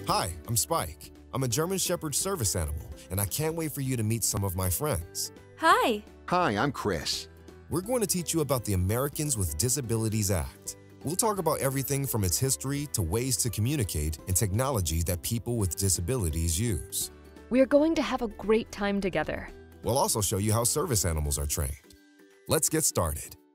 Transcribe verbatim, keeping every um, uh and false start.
Hi, I'm Spike. I'm a German Shepherd service animal, and I can't wait for you to meet some of my friends. Hi. Hi, I'm Chris. We're going to teach you about the Americans with Disabilities Act. We'll talk about everything from its history to ways to communicate and technology that people with disabilities use. We are going to have a great time together. We'll also show you how service animals are trained. Let's get started.